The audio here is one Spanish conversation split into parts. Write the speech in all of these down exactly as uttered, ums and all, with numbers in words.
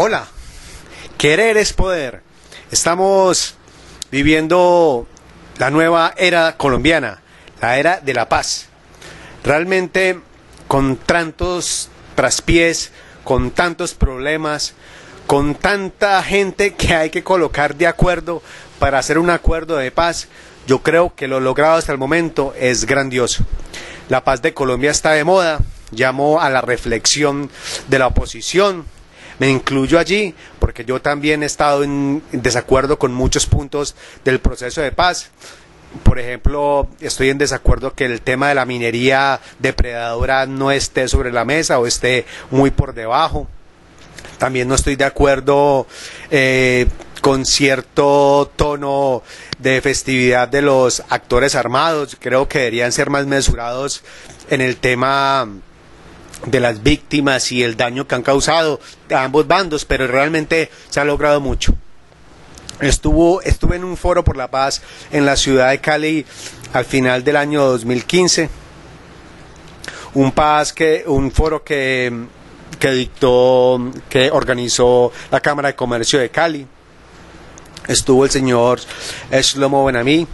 Hola, querer es poder. Estamos viviendo la nueva era colombiana, la era de la paz. Realmente con tantos traspiés, con tantos problemas, con tanta gente que hay que colocar de acuerdo para hacer un acuerdo de paz, yo creo que lo logrado hasta el momento es grandioso. La paz de Colombia está de moda, llamo a la reflexión de la oposición. Me incluyo allí porque yo también he estado en desacuerdo con muchos puntos del proceso de paz. Por ejemplo, estoy en desacuerdo que el tema de la minería depredadora no esté sobre la mesa o esté muy por debajo. También no estoy de acuerdo eh, con cierto tono de festividad de los actores armados. Creo que deberían ser más mesurados en el tema de las víctimas y el daño que han causado a ambos bandos, pero realmente se ha logrado mucho. Estuvo, estuve en un foro por la paz en la ciudad de Cali al final del año dos mil quince, un paz que, un foro que, que dictó, que organizó la Cámara de Comercio de Cali. Estuvo el señor Shlomo Ben-Ami,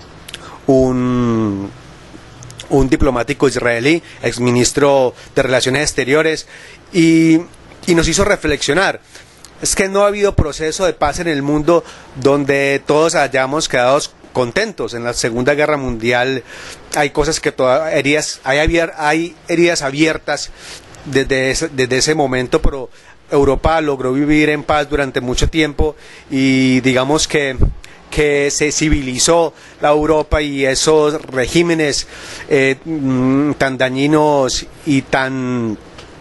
un un diplomático israelí, exministro de Relaciones Exteriores, y, y nos hizo reflexionar. Es que no ha habido proceso de paz en el mundo donde todos hayamos quedado contentos. En la Segunda Guerra Mundial hay cosas que todavía, heridas, hay, abier, hay heridas abiertas desde ese, desde ese momento, pero Europa logró vivir en paz durante mucho tiempo y digamos que que se civilizó la Europa y esos regímenes eh, tan dañinos y tan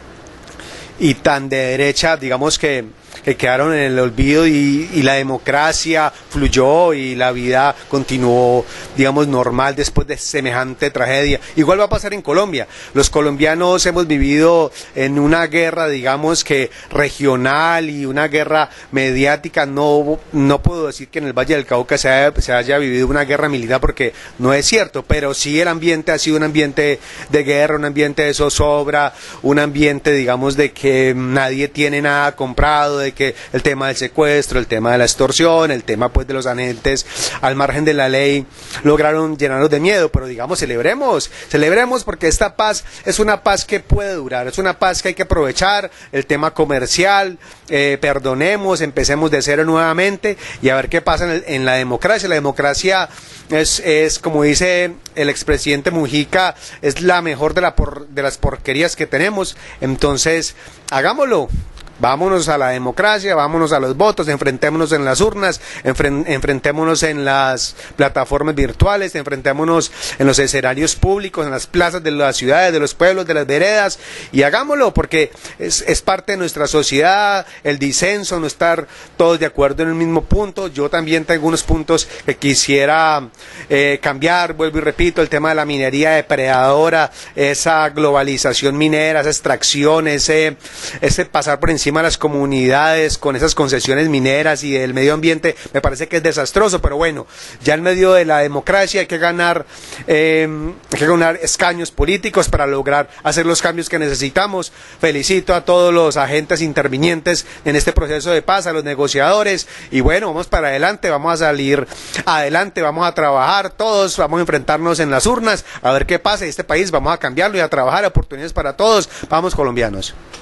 y tan de derecha, digamos que, que quedaron en el olvido y, y la democracia fluyó y la vida continuó, digamos, normal después de semejante tragedia. Igual va a pasar en Colombia. Los colombianos hemos vivido en una guerra, digamos que regional y una guerra mediática. No, no puedo decir que en el Valle del Cauca se haya, se haya vivido una guerra militar porque no es cierto, pero sí el ambiente ha sido un ambiente de guerra, un ambiente de zozobra, un ambiente, digamos, de que nadie tiene nada comprado, de que el tema del secuestro, el tema de la extorsión, el tema pues de los agentes al margen de la ley lograron llenarnos de miedo, pero digamos celebremos, celebremos porque esta paz es una paz que puede durar, es una paz que hay que aprovechar, el tema comercial, eh, perdonemos, empecemos de cero nuevamente y a ver qué pasa en, el, en la democracia. La democracia es, es como dice el expresidente Mujica, es la mejor de, la por, de las porquerías que tenemos, entonces hagámoslo. Vámonos a la democracia, vámonos a los votos, enfrentémonos en las urnas, enfren, enfrentémonos en las plataformas virtuales, enfrentémonos en los escenarios públicos, en las plazas de las ciudades, de los pueblos, de las veredas, y hagámoslo porque es, es parte de nuestra sociedad, el disenso, no estar todos de acuerdo en el mismo punto. Yo también tengo unos puntos que quisiera eh, cambiar, vuelvo y repito, el tema de la minería depredadora, esa globalización minera, esa extracción, ese, ese pasar por encima a las comunidades con esas concesiones mineras y del medio ambiente, me parece que es desastroso, pero bueno, ya en medio de la democracia hay que ganar eh, hay que ganar escaños políticos para lograr hacer los cambios que necesitamos. Felicito a todos los agentes intervinientes en este proceso de paz, a los negociadores, y bueno, vamos para adelante, vamos a salir adelante, vamos a trabajar todos, vamos a enfrentarnos en las urnas, a ver qué pasa en este país, vamos a cambiarlo y a trabajar, oportunidades para todos. Vamos, colombianos.